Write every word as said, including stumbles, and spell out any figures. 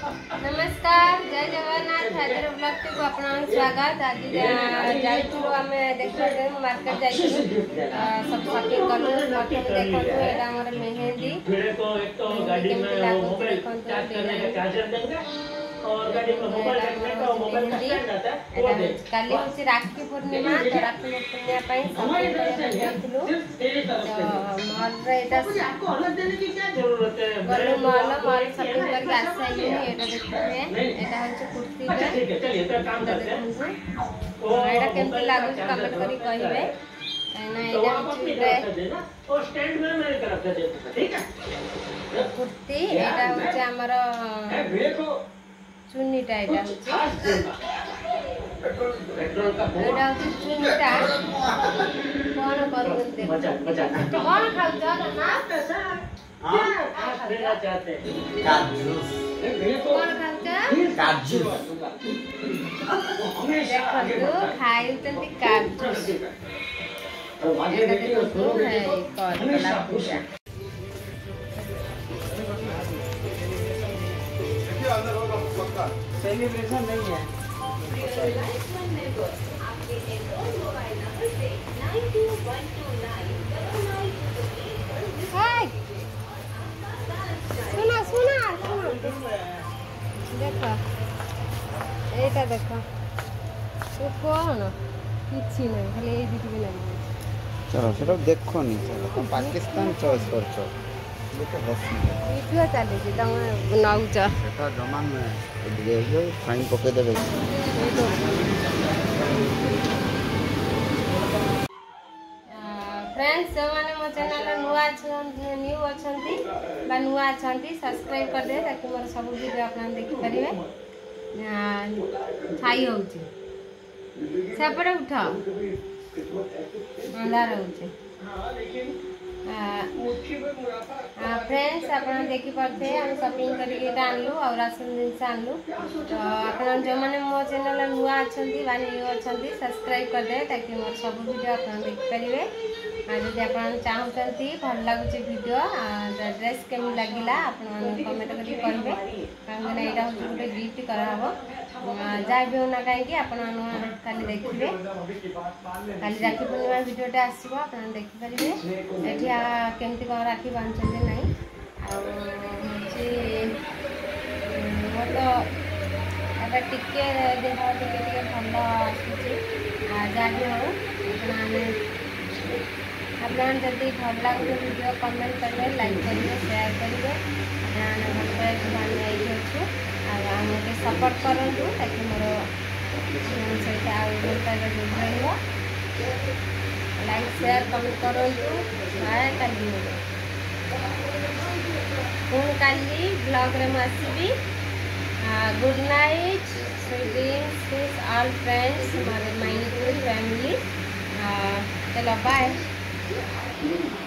नमस्कार जय जगन्नाथ आज ब्लॉग को अपना स्वागत। आज जाइलु आम देखा मार्केट जाइलु सब शॉपिंग कलु। प्रथम देखो एटा हमर मेहंदी केमती लागु देखो काली हूँ राखी पूर्णिमा तो राखी पूर्णिमा मॉल गलु मॉल मॉल शॉपिंग करके आसाइलु। एटा देखिए एटा हচ্ছে कुर्ती एटा केमती लागु कमेंट करी कहिबे ना। एटा हচ্ছে कुर्ती एटा हচ্ছে हमर चुन्नीटा एटा हচ্ছে एटा हচ্ছে चुन्नीटा कोन करू देखो कोन खाउ जा ना हां खाना चाहते हैं काजू कोन खाउ जा काजू देखो खाइ तंती काजू एटा देखो है कोन कला पूजा सेलिब्रेशन नहीं है। सुना सुना देखो एटा देखो तू कौन किसी नहीं खाली ये दिख भी नहीं। चलो सेटा देखो नहीं चलो तुम पाकिस्तान चॉइस करछो वीडियो चली जी तुम नौच सेटा जमान में देखो फाइन पके देबे। फ्रेंड्स जो माने मो चैनल नुआ न्यू अछंती बा नुआ अछंती सब्सक्राइब कर दे ताकि मोर सब वीडियो आपन देखि परिबे। छाई होउची सेपरे उठा अंधार होउची। फ्रेंड्स आप देखी पारे हम शॉपिंग करके आनलु और राशन जिनस आनलु तो आप जो मैंने मो चैनल नुआ अच्छा न्यू अच्छा सब्सक्राइब कर दे ताकि मोर सब वीडियो आप देखिपारे। जब आप चाहते भल लगुच वीडियो ड्रेस केमी लगिला आप कमेंट करके करेंगे कहीं यहाँ हूँ गोटे गिफ्ट कराब जहाँ भी होना कहीं आप देखिए काली राखी पूर्णिमा वीडियोटा आसो आप देखिपारे ये केमती कौन राखी बांधते ना मोर तो एटा टिके देह टिके टिके भल आसूची जहाँ भी हो आप जब भल लगे वीडियो कमेंट करेंगे लाइक करेंगे शेयर करेंगे अच्छे आमके सपोर्ट करूँ ताकि मोर सहित आगे लाइक शेयर कमेंट करूँ। बाय काली पुणी काली ब्लॉग रे आसबी। Good night sweet dreams all friends my YouTube family. चलो बाय।